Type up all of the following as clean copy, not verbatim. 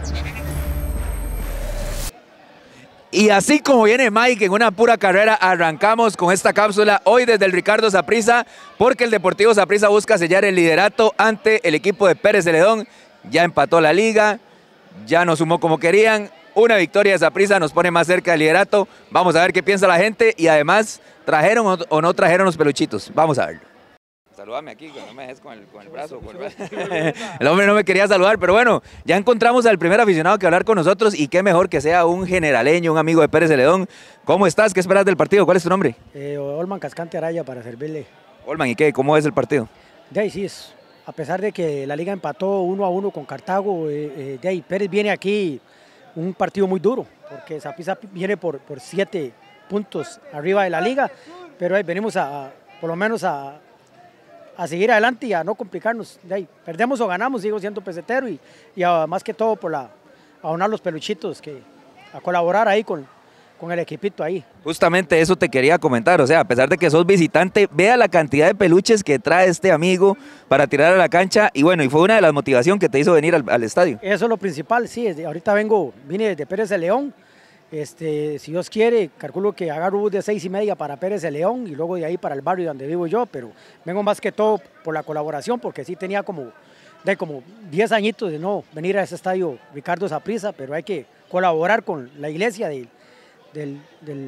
Y así como viene Mike en una pura carrera, arrancamos con esta cápsula hoy desde el Ricardo Saprissa, porque el Deportivo Saprissa busca sellar el liderato ante el equipo de Pérez Celedón. Ya empató la liga, ya no sumó como querían. Una victoria de Saprissa nos pone más cerca del liderato. Vamos a ver qué piensa la gente y además, ¿trajeron o no trajeron los peluchitos? Vamos a verlo. Saludame aquí, que no me dejes con el brazo. El hombre no me quería saludar, pero bueno, ya encontramos al primer aficionado que hablar con nosotros y qué mejor que sea un generaleño, un amigo de Pérez Celedón. ¿Cómo estás? ¿Qué esperas del partido? ¿Cuál es tu nombre? Olman Cascante Araya, para servirle. Olman, ¿y qué? ¿Cómo es el partido? De ahí sí es, a pesar de que la liga empató 1-1 con Cartago, de ahí Pérez viene aquí un partido muy duro, porque Saprissa viene por 7 puntos arriba de la liga, pero ahí venimos por lo menos a seguir adelante y a no complicarnos. De ahí, perdemos o ganamos, sigo siendo pesetero y más que todo por a donar los peluchitos, a colaborar ahí con el equipito ahí. Justamente eso te quería comentar, o sea, a pesar de que sos visitante, vea la cantidad de peluches que trae este amigo para tirar a la cancha y bueno, y fue una de las motivaciones que te hizo venir al estadio. Eso es lo principal, sí, ahorita vine desde Pérez de León. Si Dios quiere, calculo que agarro bus de 6:30 para Pérez de León y luego de ahí para el barrio donde vivo yo, pero vengo más que todo por la colaboración, porque sí tenía como 10 añitos de no venir a ese estadio Ricardo Saprissa, pero hay que colaborar con la iglesia del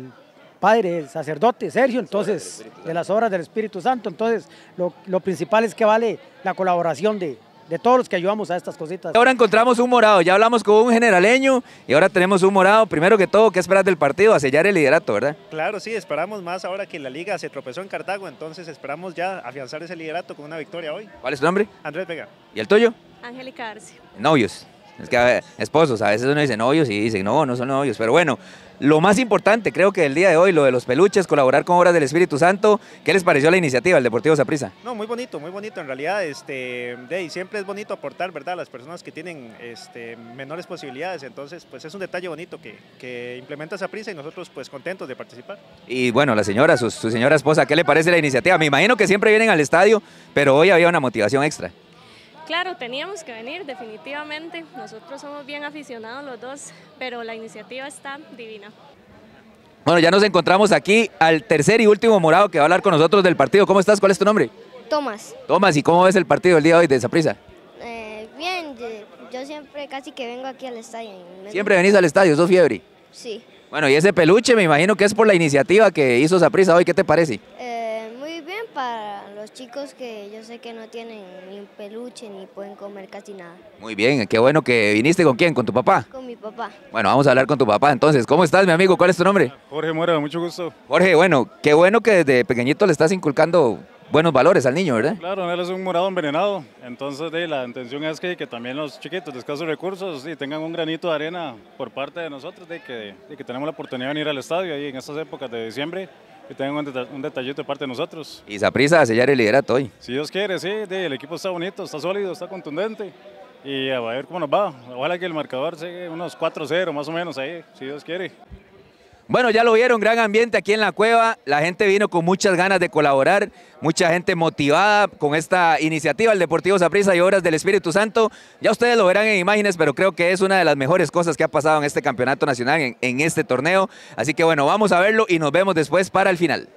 padre, el sacerdote Sergio, entonces, de las obras del Espíritu Santo, entonces lo principal es que vale la colaboración de todos los que ayudamos a estas cositas. Ahora encontramos un morado, ya hablamos con un generaleño y ahora tenemos un morado. Primero que todo, ¿qué esperas del partido? A sellar el liderato, ¿verdad? Claro, sí, esperamos más ahora que la liga se tropezó en Cartago, entonces esperamos ya afianzar ese liderato con una victoria hoy. ¿Cuál es tu nombre? Andrés Vega. ¿Y el tuyo? Angélica Arce. Novios. Es que esposos, a veces uno dice novios y dicen no son novios, pero bueno, lo más importante creo que el día de hoy, lo de los peluches, colaborar con Obras del Espíritu Santo. ¿Qué les pareció la iniciativa del Deportivo Saprissa? No, muy bonito, en realidad siempre es bonito aportar, ¿verdad?, a las personas que tienen menores posibilidades, entonces pues es un detalle bonito que implementa Saprissa y nosotros pues contentos de participar. Y bueno, la señora, su señora esposa, ¿qué le parece la iniciativa? Me imagino que siempre vienen al estadio, pero hoy había una motivación extra. Claro, teníamos que venir, definitivamente. Nosotros somos bien aficionados los dos, pero la iniciativa está divina. Bueno, ya nos encontramos aquí al tercer y último morado que va a hablar con nosotros del partido. ¿Cómo estás? ¿Cuál es tu nombre? Tomás. Tomás, ¿y cómo ves el partido del día de hoy de Saprissa? Bien, yo siempre casi que vengo aquí al estadio. ¿Siempre venís al estadio? ¿Sos fiebre? Sí. Bueno, y ese peluche me imagino que es por la iniciativa que hizo Saprissa hoy. ¿Qué te parece? Muy bien para los chicos que yo sé que no tienen ni un peluche ni pueden comer casi nada. Muy bien, qué bueno que viniste. ¿Con quién? ¿Con tu papá? Con mi papá. Bueno, vamos a hablar con tu papá entonces. ¿Cómo estás, mi amigo? ¿Cuál es tu nombre? Jorge Mora, mucho gusto. Jorge, bueno, qué bueno que desde pequeñito le estás inculcando buenos valores al niño, ¿verdad? Claro, él es un morado envenenado, entonces la intención es que también los chiquitos de escasos recursos tengan un granito de arena por parte de nosotros, de que tenemos la oportunidad de venir al estadio ahí en estas épocas de diciembre, que tengan un detallito de parte de nosotros. Y Saprissa a sellar el liderato hoy. Si Dios quiere, sí, el equipo está bonito, está sólido, está contundente y a ver cómo nos va. Ojalá que el marcador sea unos 4-0 más o menos ahí, si Dios quiere. Bueno, ya lo vieron, gran ambiente aquí en la cueva, la gente vino con muchas ganas de colaborar, mucha gente motivada con esta iniciativa, el Deportivo Saprissa y Obras del Espíritu Santo. Ya ustedes lo verán en imágenes, pero creo que es una de las mejores cosas que ha pasado en este campeonato nacional, en este torneo. Así que bueno, vamos a verlo y nos vemos después para el final.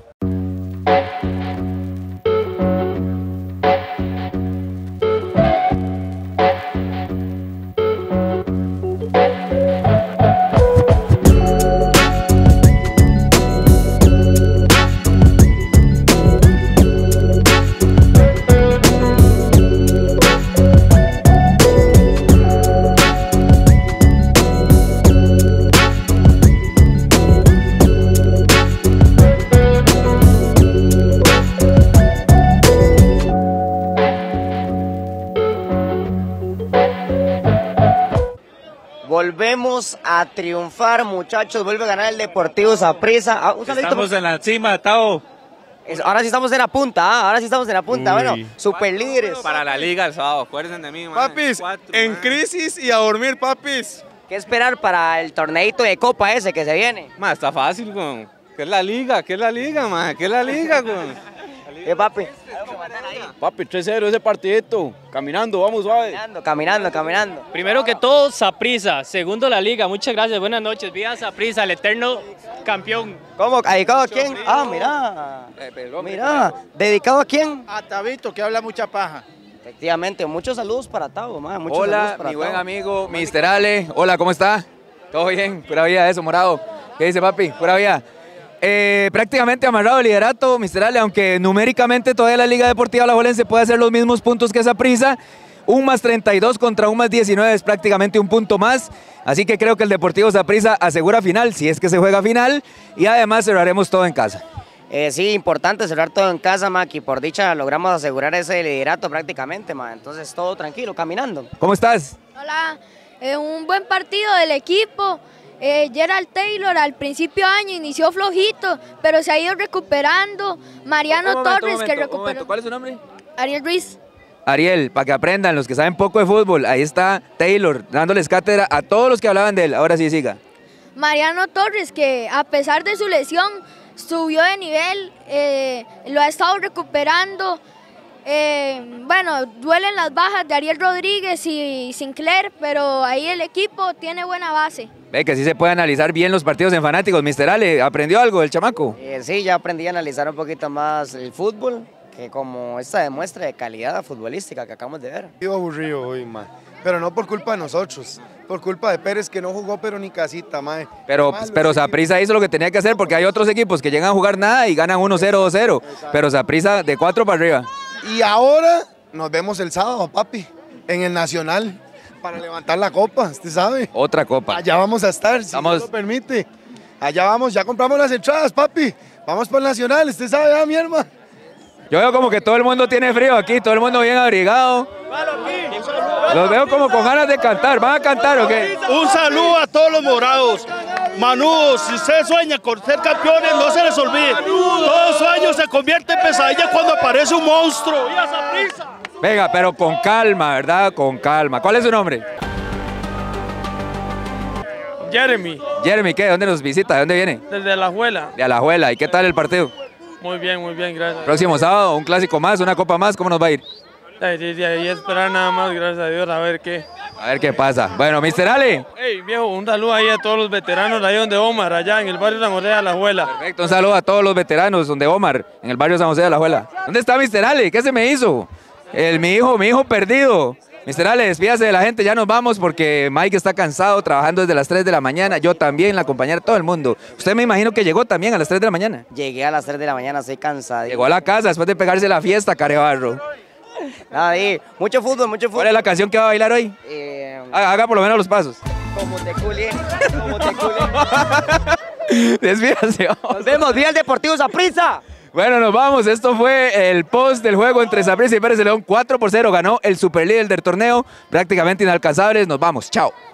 Volvemos a triunfar, muchachos, vuelve a ganar el Deportivo Saprissa. Estamos en la cima, Tao. Ahora sí estamos en la punta, ahora sí estamos en la punta. Uy. Bueno, super líderes. Para la liga el sábado, acuérdense de mí, man. Papis, en crisis y a dormir, papis. ¿Qué esperar para el torneito de copa ese que se viene? Ma, está fácil, con. ¿Qué es la liga? ¿Qué es la liga, man? ¿Qué es la liga, con? ¿Qué, papi? Papi, 3-0 ese partidito. Caminando, vamos suave. Caminando. Primero que todo, Saprissa. Segundo, la Liga. Muchas gracias. Buenas noches. Viva Saprissa, el eterno campeón. ¿Cómo? ¿Dedicado a quién? Mira. ¿Dedicado a quién? A Tabito, que habla mucha paja. Efectivamente, muchos saludos para Tavo, man. Hola, mi buen amigo Mr. Ale. Hola, ¿cómo está? ¿Todo bien? Pura vida eso, morado. ¿Qué dice, papi? Pura vida. Prácticamente amarrado el liderato, Mr. Ale, aunque numéricamente todavía la Liga Deportiva Alajuelense puede hacer los mismos puntos que Saprissa. Un más 32 contra un más 19 es prácticamente un punto más. Así que creo que el Deportivo Saprissa asegura final, si es que se juega final. Y además cerraremos todo en casa. Sí, importante cerrar todo en casa, Maki. Por dicha logramos asegurar ese liderato prácticamente, man. Entonces todo tranquilo, caminando. ¿Cómo estás? Hola, un buen partido del equipo. Gerald Taylor al principio de año inició flojito, pero se ha ido recuperando. Mariano Torres, que recuperó. ¿Cuál es su nombre? Ariel Ruiz. Ariel, para que aprendan los que saben poco de fútbol, ahí está Taylor dándoles cátedra a todos los que hablaban de él. Ahora sí, siga. Mariano Torres, que a pesar de su lesión subió de nivel, lo ha estado recuperando. Bueno, duelen las bajas de Ariel Rodríguez y Sinclair, pero ahí el equipo tiene buena base. Ve que sí se puede analizar bien los partidos en Fanáticos. Mr. Ale, ¿aprendió algo del chamaco? Sí, ya aprendí a analizar un poquito más el fútbol, que como esta demuestra de calidad futbolística que acabamos de ver. Iba aburrido hoy, man. Pero no por culpa de nosotros, por culpa de Pérez, que no jugó pero ni casita, mae. Pero Saprissa hizo lo que tenía que hacer, porque hay otros equipos que llegan a jugar nada y ganan 1-0, 2-0. Pero Saprissa de 4 para arriba. Y ahora nos vemos el sábado, papi, en el Nacional, para levantar la copa, usted sabe. Otra copa. Allá vamos a estar, si Dios lo permite. Allá vamos, ya compramos las entradas, papi. Vamos para el Nacional, usted sabe, mi hermano. Yo veo como que todo el mundo tiene frío aquí, todo el mundo bien abrigado. Los veo como con ganas de cantar. ¿Van a cantar o qué? Un saludo a todos los morados. Manudos, si ustedes sueñan con ser campeones, no se les olvide. Todo sueño se convierte en pesadilla cuando aparece un monstruo. ¡Y a Saprissa! Venga, pero con calma, ¿verdad? Con calma. ¿Cuál es su nombre? Jeremy. Jeremy, ¿qué? ¿Dónde nos visita? ¿De dónde viene? Desde Alajuela. De Alajuela. ¿Y qué tal el partido? Muy bien, gracias. Próximo sábado, un clásico más, una copa más, ¿cómo nos va a ir? Y esperar nada más, gracias a Dios, a ver qué. A ver qué pasa. Bueno, Mr. Ale. Hey, viejo, un saludo ahí a todos los veteranos de ahí donde Omar, allá en el barrio San José de Alajuela. Perfecto, un saludo a todos los veteranos donde Omar, en el barrio San José de Alajuela. ¿Dónde está Mr. Ale? ¿Qué se me hizo? Mi hijo perdido. Mr. Ale, despídase de la gente, ya nos vamos porque Mike está cansado, trabajando desde las 3 de la mañana, yo también, la acompañar a todo el mundo. Usted me imagino que llegó también a las 3 de la mañana. Llegué a las 3 de la mañana, estoy cansado. Llegó a la casa después de pegarse la fiesta, Carebarro. Nada, mucho fútbol. ¿Cuál es la canción que va a bailar hoy? Haga por lo menos los pasos. Como te culé, como te culé. Despídase. Nos vemos, viva el Deportivo Saprissa. Bueno, nos vamos. Esto fue el post del juego entre Saprissa y Pérez de León. 4-0 ganó el superlíder del torneo. Prácticamente inalcanzables. Nos vamos. Chao.